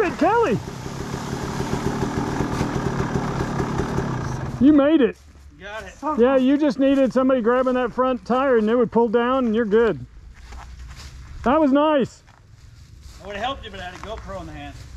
it, Kelly. You made it. Got it. Yeah, you just needed somebody grabbing that front tire and it would pull down and you're good. That was nice. I would have helped you, but I had a GoPro in the hand.